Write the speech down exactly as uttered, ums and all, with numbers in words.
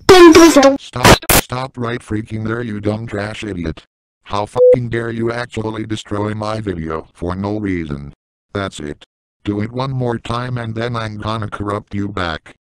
Stop, stop right freaking there, you dumb trash idiot. How fucking dare you actually destroy my video for no reason. That's it. Do it one more time and then I'm gonna corrupt you back.